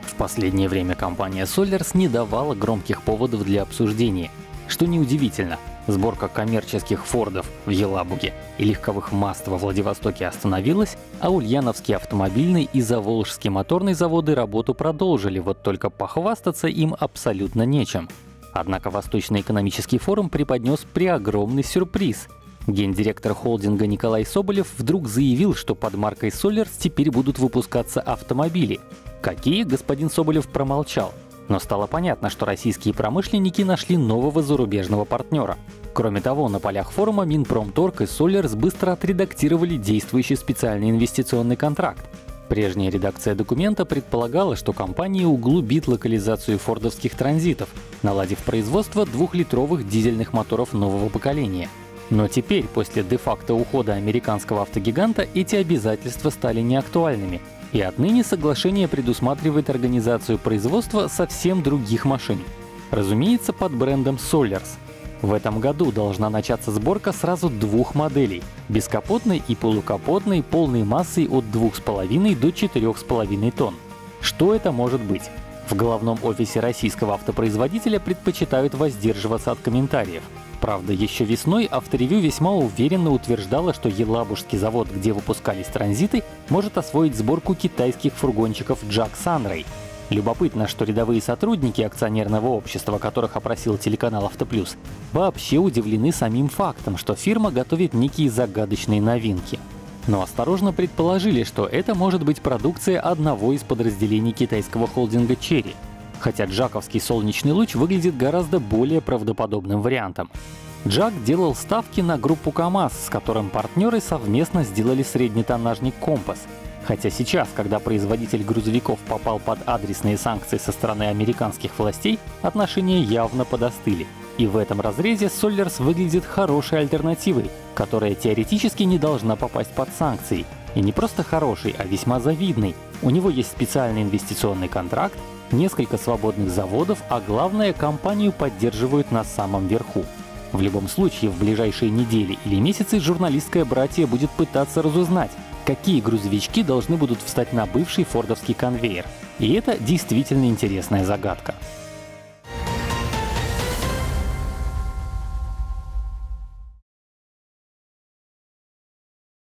В последнее время компания Solers не давала громких поводов для обсуждения. Что неудивительно, сборка коммерческих Фордов в Елабуге и легковых Маст во Владивостоке остановилась, а Ульяновский автомобильный и Заволжский моторный заводы работу продолжили, вот только похвастаться им абсолютно нечем. Однако Восточный экономический форум преподнес преогромный сюрприз. Гендиректор холдинга Николай Соболев вдруг заявил, что под маркой Solers теперь будут выпускаться автомобили. Какие, господин Соболев промолчал. Но стало понятно, что российские промышленники нашли нового зарубежного партнера. Кроме того, на полях форума Минпромторг и Solers быстро отредактировали действующий специальный инвестиционный контракт. Прежняя редакция документа предполагала, что компания углубит локализацию фордовских транзитов, наладив производство двухлитровых дизельных моторов нового поколения. Но теперь, после де-факто ухода американского автогиганта, эти обязательства стали неактуальными, и отныне соглашение предусматривает организацию производства совсем других машин. Разумеется, под брендом Solers. В этом году должна начаться сборка сразу двух моделей — бескапотной и полукапотной, полной массой от 2,5 до 4,5 тонн. Что это может быть? В головном офисе российского автопроизводителя предпочитают воздерживаться от комментариев. Правда, еще весной Авторевью весьма уверенно утверждало, что Елабужский завод, где выпускались транзиты, может освоить сборку китайских фургончиков Jack Sunray. Любопытно, что рядовые сотрудники акционерного общества, которых опросил телеканал «Автоплюс», вообще удивлены самим фактом, что фирма готовит некие загадочные новинки. Но осторожно предположили, что это может быть продукция одного из подразделений китайского холдинга Chery. Хотя джаковский солнечный луч выглядит гораздо более правдоподобным вариантом. Джак делал ставки на группу КАМАЗ, с которым партнеры совместно сделали среднетоннажник «Компас». Хотя сейчас, когда производитель грузовиков попал под адресные санкции со стороны американских властей, отношения явно подостыли. И в этом разрезе Solers выглядит хорошей альтернативой, которая теоретически не должна попасть под санкции. И не просто хороший, а весьма завидный. У него есть специальный инвестиционный контракт, несколько свободных заводов, а главное, компанию поддерживают на самом верху. В любом случае, в ближайшие недели или месяцы журналистское братье будет пытаться разузнать, какие грузовички должны будут встать на бывший фордовский конвейер. И это действительно интересная загадка.